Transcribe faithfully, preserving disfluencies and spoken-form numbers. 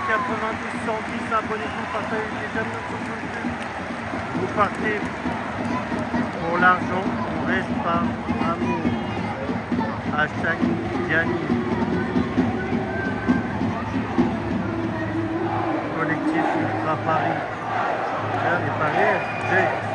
quatre-vingt-douze cent dix, abonnez-vous, partagez les j'aime sur YouTube. Vous partez pour l'argent, on reste par amour. Hashtag Diani. Collectif Ultra Paris. Les Paris,